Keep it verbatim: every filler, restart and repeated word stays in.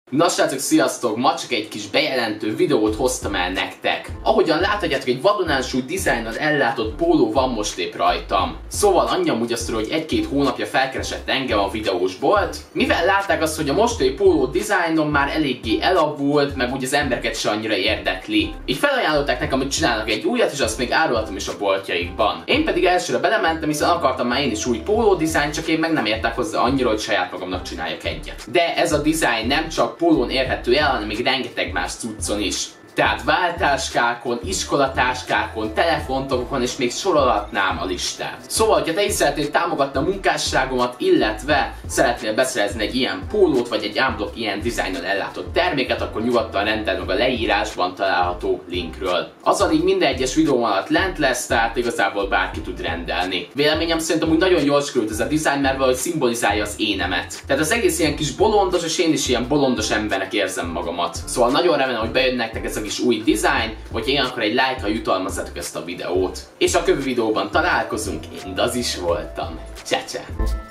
Na srácok, sziasztok! Ma csak egy kis bejelentő videót hoztam el nektek. Ahogyan láthatjátok, egy vadon elsült dizájnnal ellátott póló van most épp rajtam. Szóval annyi amúgy azt hogy egy-két hónapja felkeresett engem a videós bolt. Mivel látták azt, hogy a mostani póló dizájnom már eléggé elavult, meg úgy az embereket se annyira érdekli. Így felajánlották nekem, hogy csinálnak egy újat, és azt még árultam is a boltjaikban. Én pedig elsőre belementem, hiszen akartam már én is új póló dizájn, csak én meg nem értek hozzá annyira, hogy saját magamnak csináljak egyet. De ez a dizájn nem csak pólón érhető el, hanem még rengeteg más cuccon is. Tehát váltáskákon, iskolatáskákon, telefontokon, és még sorolhatnám a listát. Szóval, ha te is szeretnél támogatni a munkásságomat, illetve szeretnél beszerezni egy ilyen pólót, vagy egy unblock ilyen dizájnnal ellátott terméket, akkor nyugodtan rendeld meg a leírásban található linkről. Az a link minden egyes videó alatt lent lesz, tehát igazából bárki tud rendelni. Véleményem szerint amúgy nagyon jól sikerült ez a dizájn, mert valahogy szimbolizálja az énemet. Tehát az egész ilyen kis bolondos, és én is ilyen bolondos embernek érzem magamat. Szóval nagyon remélem, hogy bejön nektek ez a kis új dizájn, hogy én akkor egy like-kal jutalmazzátok ezt a videót. És a következő videóban találkozunk, én az is voltam. Csá, csá.